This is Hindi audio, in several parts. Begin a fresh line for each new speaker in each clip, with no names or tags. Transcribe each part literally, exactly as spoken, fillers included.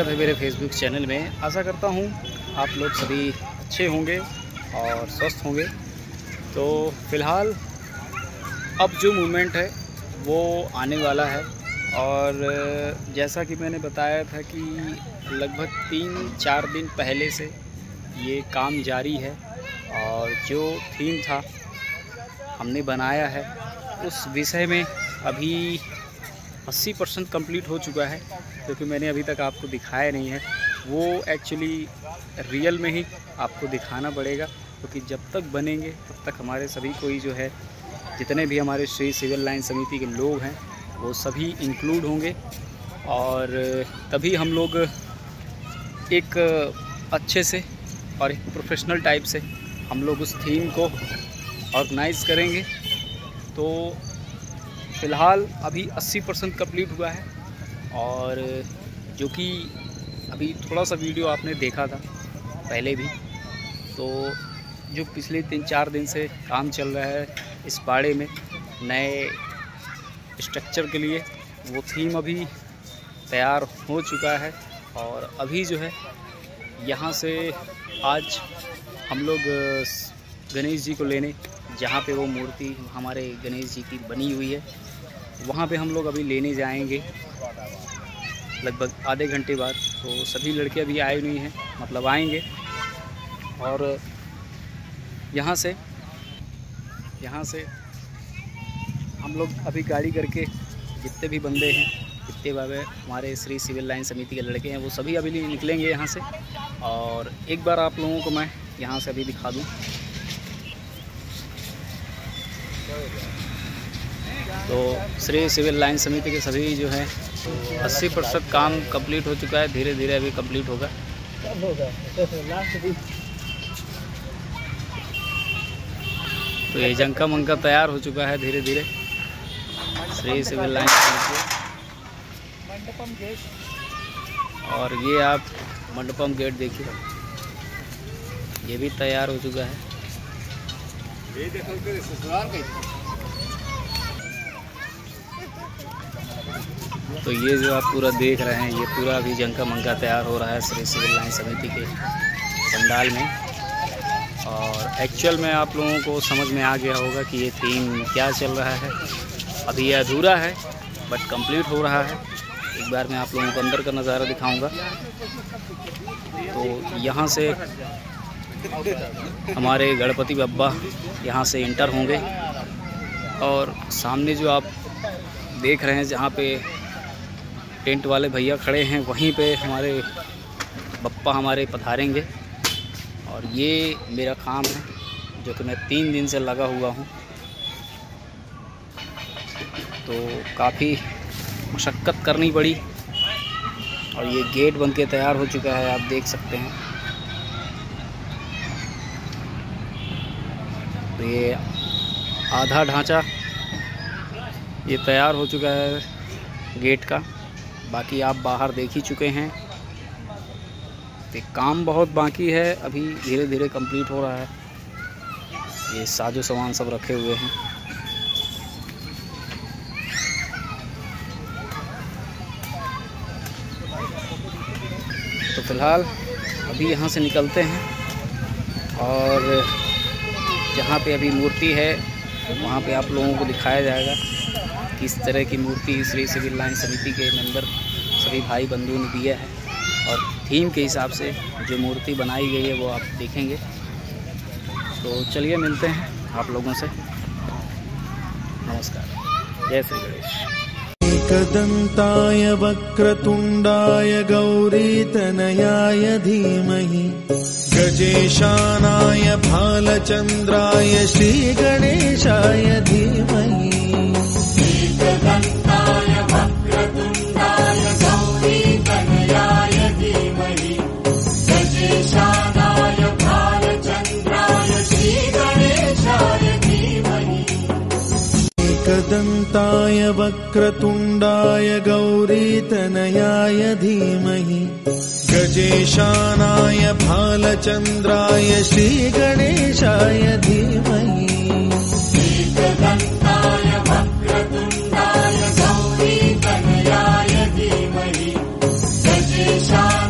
स्वागत है मेरे फेसबुक चैनल में। आशा करता हूँ आप लोग सभी अच्छे होंगे और स्वस्थ होंगे। तो फ़िलहाल अब जो मूवमेंट है वो आने वाला है, और जैसा कि मैंने बताया था कि लगभग तीन चार दिन पहले से ये काम जारी है, और जो थीम था हमने बनाया है उस विषय में अभी अस्सी परसेंट कंप्लीट हो चुका है, क्योंकि तो मैंने अभी तक आपको दिखाया नहीं है। वो एक्चुअली रियल में ही आपको दिखाना पड़ेगा, क्योंकि तो जब तक बनेंगे तब तक हमारे सभी कोई जो है, जितने भी हमारे श्री सिविल लाइन समिति के लोग हैं वो सभी इंक्लूड होंगे, और तभी हम लोग एक अच्छे से और एक प्रोफेशनल टाइप से हम लोग उस थीम को ऑर्गेनाइज़ करेंगे। तो फ़िलहाल अभी अस्सी परसेंट कंप्लीट हुआ है, और जो कि अभी थोड़ा सा वीडियो आपने देखा था पहले भी। तो जो पिछले तीन चार दिन से काम चल रहा है इस बाड़े में नए स्ट्रक्चर के लिए, वो थीम अभी तैयार हो चुका है। और अभी जो है यहाँ से आज हम लोग गणेश जी को लेने, जहाँ पे वो मूर्ति हमारे गणेश जी की बनी हुई है, वहाँ पे हम लोग अभी लेने जाएंगे लगभग आधे घंटे बाद। तो सभी लड़के अभी आए नहीं हैं, मतलब आएंगे। और यहाँ से यहाँ से हम लोग अभी गाड़ी करके जितने भी बंदे हैं, जितने बाबे हमारे श्री सिविल लाइन समिति के लड़के हैं, वो सभी अभी निकलेंगे यहाँ से। और एक बार आप लोगों को मैं यहाँ से अभी दिखा दूँ। तो श्री सिविल लाइन समिति के सभी जो है अस्सी परसेंट काम कंप्लीट हो चुका है, धीरे धीरे अभी कंप्लीट होगा। तो ये जंका मंका तैयार हो चुका है धीरे धीरे श्री सिविल लाइन समिति। और ये आप मंडपम गेट देखिए, ये भी तैयार हो चुका है। तो ये जो आप पूरा देख रहे हैं, ये पूरा अभी जंका मंका तैयार हो रहा है श्री सिविल लाइन समिति के पंडाल में। और एक्चुअल में आप लोगों को समझ में आ गया होगा कि ये थीम क्या चल रहा है। अभी ये अधूरा है बट कंप्लीट हो रहा है। एक बार मैं आप लोगों को अंदर का नज़ारा दिखाऊंगा। तो यहाँ से हमारे गणपति बप्पा यहाँ से इंटर होंगे, और सामने जो आप देख रहे हैं जहाँ पे टेंट वाले भैया खड़े हैं, वहीं पे हमारे बप्पा हमारे पधारेंगे। और ये मेरा काम है जो कि मैं तीन दिन से लगा हुआ हूँ। तो काफ़ी मशक्क़त करनी पड़ी, और ये गेट बन के तैयार हो चुका है, आप देख सकते हैं। तो ये आधा ढांचा ये तैयार हो चुका है गेट का, बाकी आप बाहर देख ही चुके हैं। तो काम बहुत बाकी है, अभी धीरे धीरे कंप्लीट हो रहा है। ये साजो सामान सब रखे हुए हैं। तो फिलहाल अभी यहाँ से निकलते हैं, और जहाँ पे अभी मूर्ति है वहाँ पे आप लोगों को दिखाया जाएगा किस तरह की मूर्ति श्री सिविल लाइन समिति के मेंबर सभी भाई बंधुओं ने दिया है। और थीम के हिसाब से जो मूर्ति बनाई गई है वो आप देखेंगे। तो चलिए मिलते हैं आप लोगों से। नमस्कार, जय श्री गणेश।
एकदन्ताय वक्रतुण्डाय गौरीतनयाय धीमहि गजेशानाय भालचन्द्राय श्रीगणेशाय धीमहि। एकदन्ताय वक्रतुण्डाय गौरीतनयाय धीमहि गजेशानाय भालचन्द्राय श्रीगणेशाय धीमहि। एकदन्ताय वक्रतुण्डाय गौरीतनयाय धीमहि गजेशानाय भालचन्द्राय श्रीगणेशाय धीमहि। एकदन्ताय वक्रतुण्डाय गौरीतनयाय धीमहि गजेशानाय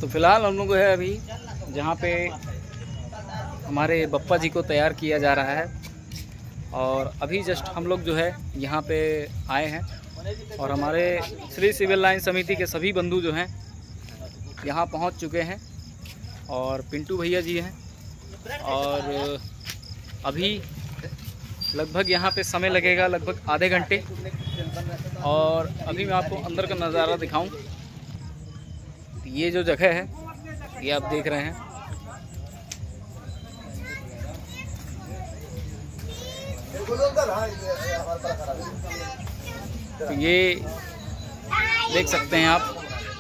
तो फिलहाल हम लोग है अभी जहाँ पे हमारे बप्पा जी को तैयार किया जा रहा है, और अभी जस्ट हम लोग जो है यहाँ पे आए हैं, और हमारे श्री सिविल लाइन समिति के सभी बंधु जो हैं यहाँ पहुँच चुके हैं, और पिंटू भैया जी हैं। और अभी लगभग यहाँ पे समय लगेगा लगभग आधे घंटे, और अभी मैं आपको अंदर का नज़ारा दिखाऊं। ये जो जगह है ये आप देख रहे हैं, तो ये देख सकते हैं आप,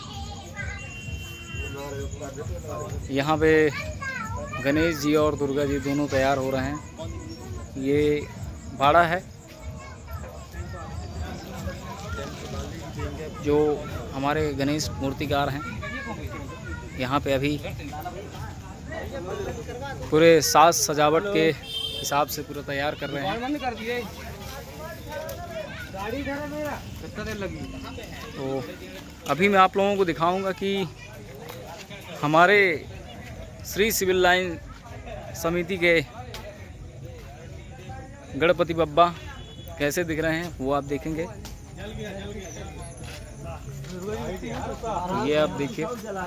यहाँ पे गणेश जी और दुर्गा जी दोनों तैयार हो रहे हैं। ये भाड़ा है जो हमारे गणेश मूर्तिकार हैं, यहाँ पे अभी पूरे साज सजावट के हिसाब से पूरा तैयार कर रहे हैं। तो अभी मैं आप लोगों को दिखाऊंगा कि हमारे श्री सिविल लाइन समिति के गणपति बप्पा कैसे दिख रहे हैं, वो आप देखेंगे। ये आप देखिए,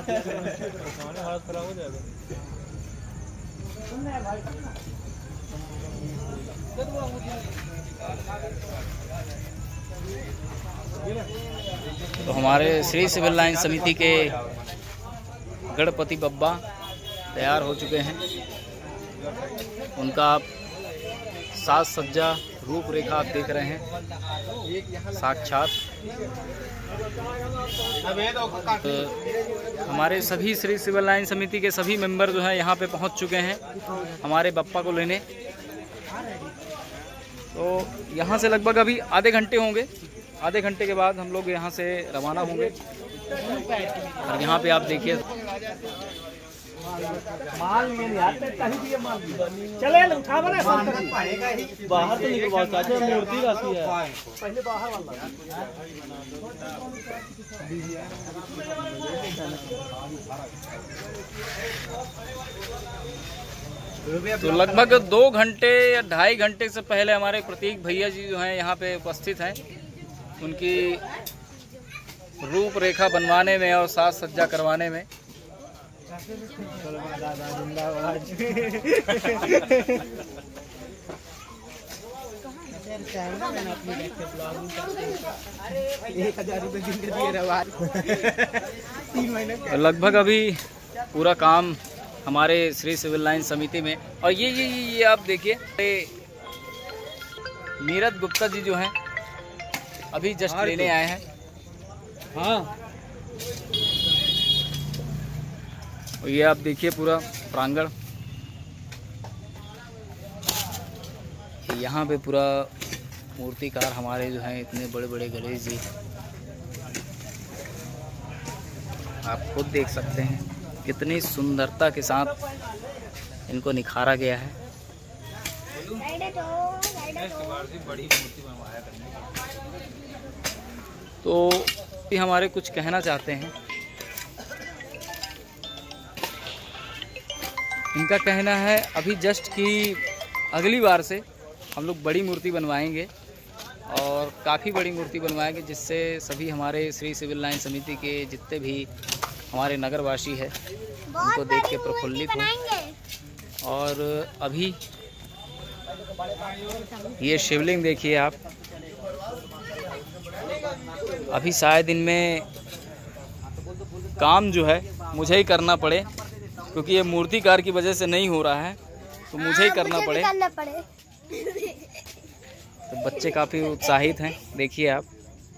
तो हमारे श्री सिविल लाइन समिति के गणपति बप्पा तैयार हो चुके हैं। उनका आप साज सज्जा रूपरेखा आप देख रहे हैं साक्षात। तो हमारे सभी श्री सिविल लाइन समिति के सभी मेंबर जो हैं यहाँ पे पहुँच चुके हैं हमारे बप्पा को लेने। तो यहाँ से लगभग अभी आधे घंटे होंगे, आधे घंटे के बाद हम लोग यहाँ से रवाना होंगे। और यहाँ पे आप देखिए,
माल में आते कहीं भी माल चले उठा बना बाहर तो निकल बहुत अच्छा मूर्ति रहती है, पहले बाहर वाला।
तो लगभग दो घंटे या ढाई घंटे से पहले हमारे प्रतीक भैया जी जो हैं यहाँ पे उपस्थित हैं। उनकी रूपरेखा बनवाने में और साज सज्जा करवाने में। लगभग अभी पूरा काम हमारे श्री सिविल लाइन समिति में। और ये ये ये, ये आप देखिए, नीरज गुप्ता जी जो हैं अभी जस्ट लेने आए हैं।
हाँ,
और ये आप देखिए पूरा प्रांगण, यहाँ पे पूरा मूर्तिकार हमारे जो हैं इतने बड़े बड़े गणेश जी, आप खुद देख सकते हैं कितनी सुंदरता के साथ इनको निखारा गया है। तो भी हमारे कुछ कहना चाहते हैं। इनका कहना है अभी जस्ट कि अगली बार से हम लोग बड़ी मूर्ति बनवाएंगे, और काफ़ी बड़ी मूर्ति बनवाएंगे, जिससे सभी हमारे श्री सिविल लाइन समिति के जितने भी हमारे नगरवासी है उनको देख के प्रफुल्लित हो। और अभी ये शिवलिंग देखिए आप, अभी शायद इनमें काम जो है मुझे ही करना पड़े, क्योंकि ये मूर्तिकार की वजह से नहीं हो रहा है, तो मुझे ही करना पड़े। तो बच्चे काफ़ी उत्साहित हैं, देखिए आप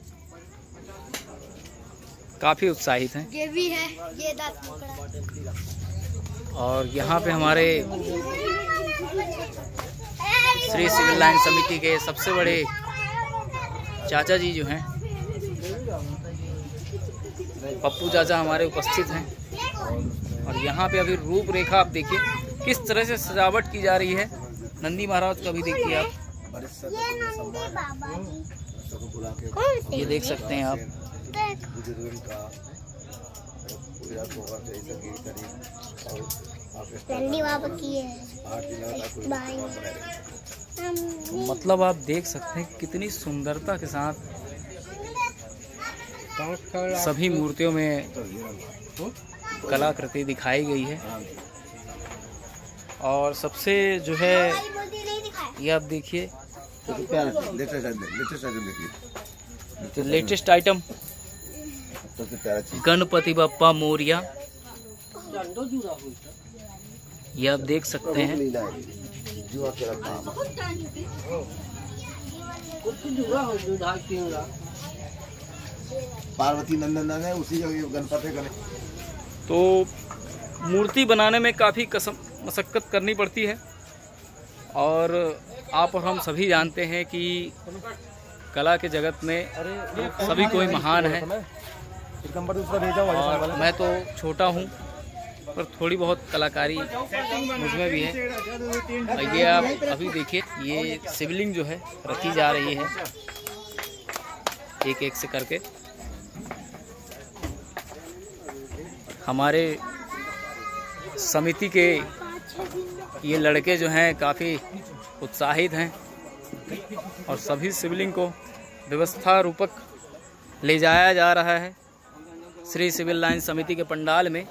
काफ़ी उत्साहित हैं।
ये भी है, ये दांत
और यहाँ पे हमारे श्री सिविल लाइन समिति के सबसे बड़े चाचा जी जो हैं, पप्पू चाचा हमारे उपस्थित हैं। और यहाँ पे अभी रूपरेखा आप देखिए किस तरह से सजावट की जा रही है। नंदी महाराज का भी देखिए आप, ये देख सकते हैं आप। मतलब आप देख सकते हैं कितनी सुंदरता के साथ सभी मूर्तियों में कलाकृति दिखाई गई है। और सबसे जो है ये आप देखिए लेटेस्ट आइटम गणपति बप्पा मोरिया, ये आप देख सकते हैं।
पार्वती नंदन है उसी जगह गणपति का।
तो मूर्ति बनाने में काफ़ी कसम मशक्कत करनी पड़ती है और आप और हम सभी जानते हैं कि कला के जगत में सभी कोई महान है। और मैं तो छोटा हूँ पर थोड़ी बहुत कलाकारी मुझमें भी है। और ये आप अभी देखिए, ये शिवलिंग जो है रखी जा रही है एक एक से करके। हमारे समिति के ये लड़के जो हैं काफ़ी उत्साहित हैं और सभी शिवलिंग को व्यवस्था रूपक ले जाया जा रहा है श्री सिविल लाइन समिति के पंडाल में।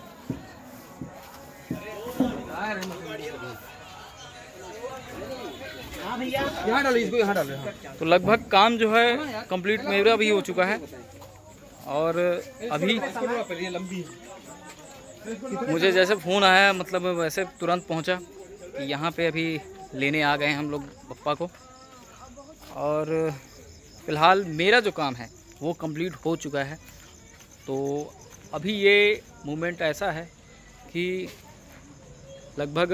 तो लगभग काम जो है कंप्लीट मेरा भी हो चुका है और अभी मुझे जैसे फ़ोन आया मतलब वैसे तुरंत पहुंचा कि यहाँ पे अभी लेने आ गए हैं हम लोग पप्पा को। और फ़िलहाल मेरा जो काम है वो कंप्लीट हो चुका है। तो अभी ये मोमेंट ऐसा है कि लगभग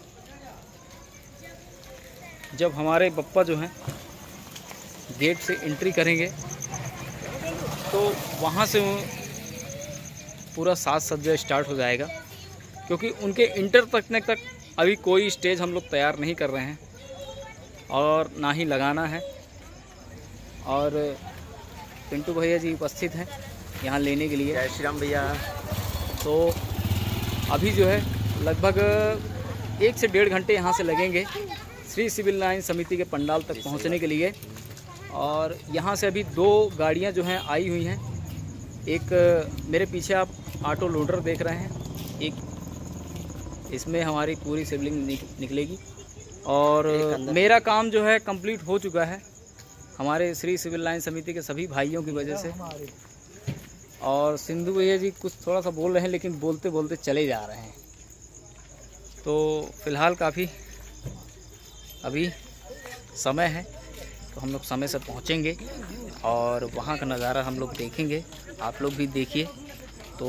जब हमारे पप्पा जो हैं गेट से एंट्री करेंगे तो वहाँ से पूरा साज सज्जा स्टार्ट हो जाएगा, क्योंकि उनके इंटर तकने तक अभी कोई स्टेज हम लोग तैयार नहीं कर रहे हैं और ना ही लगाना है। और पिंटू भैया जी उपस्थित हैं यहाँ लेने के लिए।
जय श्री राम भैया।
तो अभी जो है लगभग एक से डेढ़ घंटे यहाँ से लगेंगे श्री सिविल लाइन समिति के पंडाल तक पहुँचने के लिए। और यहाँ से अभी दो गाड़ियाँ जो हैं आई हुई हैं। एक मेरे पीछे आप ऑटो लोडर देख रहे हैं, एक इसमें हमारी पूरी शिवलिंग निक, निकलेगी। और मेरा काम जो है कंप्लीट हो चुका है हमारे श्री सिविल लाइन समिति के सभी भाइयों की वजह से। और सिंधु भैया जी कुछ थोड़ा सा बोल रहे हैं लेकिन बोलते बोलते चले जा रहे हैं। तो फ़िलहाल काफ़ी अभी समय है तो हम लोग समय से पहुँचेंगे और वहाँ का नज़ारा हम लोग देखेंगे, आप लोग भी देखिए। तो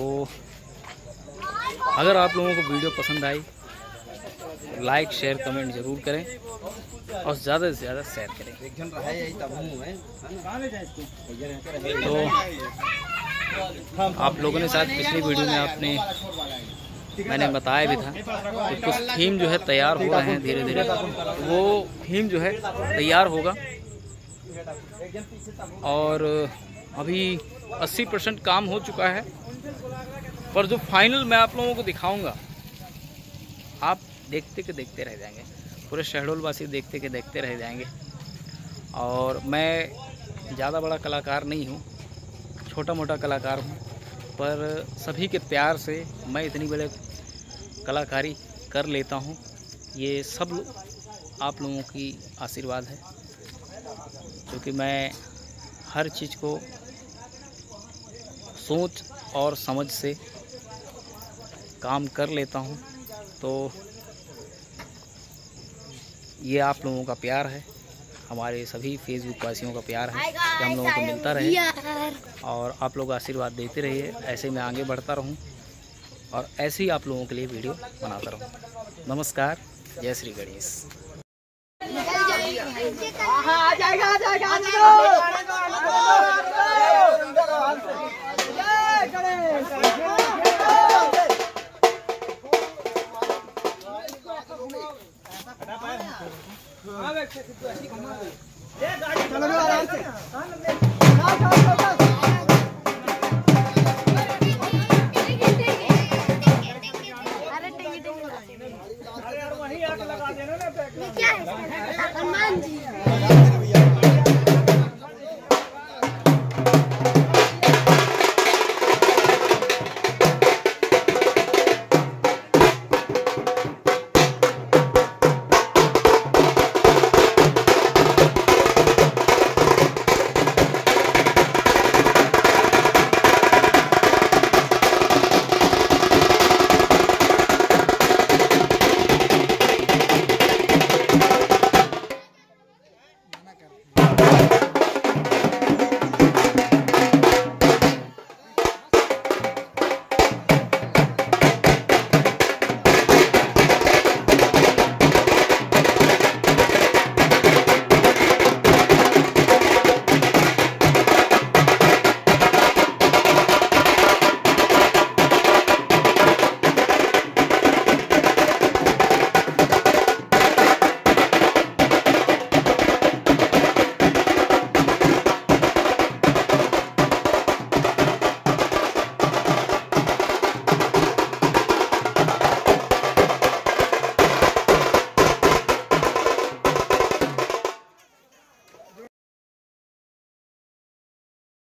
अगर आप लोगों को वीडियो पसंद आई लाइक शेयर कमेंट ज़रूर करें और ज़्यादा से ज़्यादा शेयर करें। तो आप लोगों ने शायद पिछली वीडियो में आपने मैंने बताया भी था कि कुछ थीम जो है तैयार हो रहे हैं धीरे धीरे। वो थीम जो है तैयार होगा और अभी अस्सी परसेंट काम हो चुका है। पर जो फाइनल मैं आप लोगों को दिखाऊंगा आप देखते के देखते रह जाएंगे, पूरे शहडोल वासी देखते के देखते रह जाएंगे। और मैं ज़्यादा बड़ा कलाकार नहीं हूँ, छोटा मोटा कलाकार हूँ, पर सभी के प्यार से मैं इतनी बड़े कलाकारी कर लेता हूँ। ये सब आप लोगों की आशीर्वाद है, क्योंकि मैं हर चीज़ को सोच और समझ से काम कर लेता हूँ। तो ये आप लोगों का प्यार है, हमारे सभी फेसबुक वासियों का प्यार है कि हम लोगों को मिलता रहे और आप लोग आशीर्वाद देते रहिए। ऐसे मैं आगे बढ़ता रहूं और ऐसे ही आप लोगों के लिए वीडियो बनाता रहूं। नमस्कार, जय श्री गणेश।
आ जाएगा आ जाएगा आ जाएगा।